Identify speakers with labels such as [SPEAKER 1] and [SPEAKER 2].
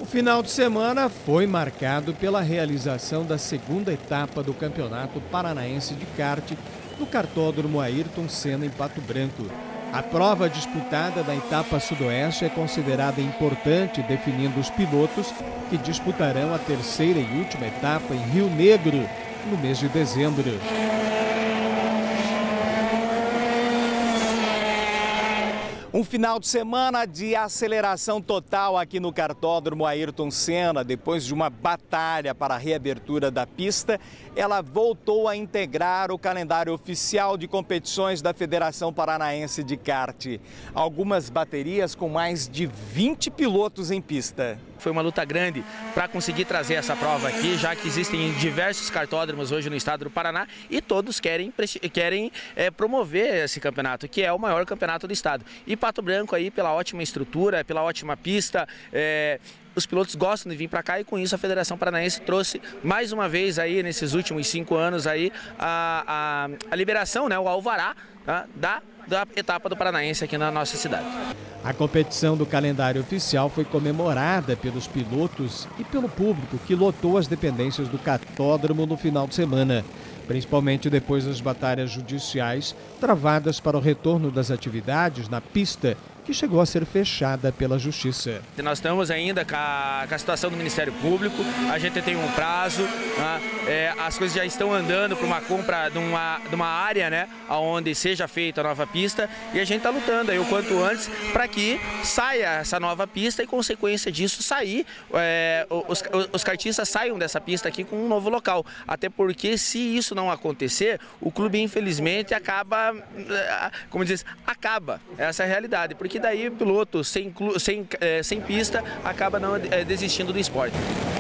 [SPEAKER 1] final de semana foi marcado pela realização da segunda etapa do Campeonato Paranaense de Kart no Kartódromo Ayrton Senna, em Pato Branco. A prova disputada da etapa sudoeste é considerada importante, definindo os pilotos que disputarão a terceira e última etapa em Rio Negro, no mês de dezembro. Um final de semana de aceleração total aqui no Kartódromo Ayrton Senna. Depois de uma batalha para a reabertura da pista, ela voltou a integrar o calendário oficial de competições da Federação Paranaense de Kart. Algumas baterias com mais de 20 pilotos em pista.
[SPEAKER 2] Foi uma luta grande para conseguir trazer essa prova aqui, já que existem diversos kartódromos hoje no estado do Paraná e todos querem promover esse campeonato, que é o maior campeonato do estado. E Pato Branco aí, pela ótima estrutura, pela ótima pista, os pilotos gostam de vir para cá e com isso a Federação Paranaense trouxe mais uma vez aí nesses últimos 5 anos aí a liberação, né, o alvará, tá, da etapa do Paranaense aqui na nossa cidade.
[SPEAKER 1] A competição do calendário oficial foi comemorada pelos pilotos e pelo público que lotou as dependências do cartódromo no final de semana, principalmente depois das batalhas judiciais travadas para o retorno das atividades na pista, que chegou a ser fechada pela Justiça.
[SPEAKER 2] Nós estamos ainda com a situação do Ministério Público, a gente tem um prazo, né? As coisas já estão andando para uma compra de uma área, né, onde seja feita a nova pista, e a gente está lutando aí o quanto antes para que saia essa nova pista e, consequência disso, os kartistas saiam dessa pista aqui com um novo local. Até porque, se isso não acontecer, o clube, infelizmente, acaba, como diz, acaba. Essa é a realidade, porque daí o piloto sem pista acaba não desistindo do esporte.